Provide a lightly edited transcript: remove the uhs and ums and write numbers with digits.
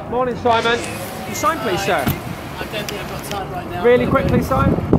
Morning, Simon. You sign, please, sir. I don't think I've got time right now. Really quickly, sign.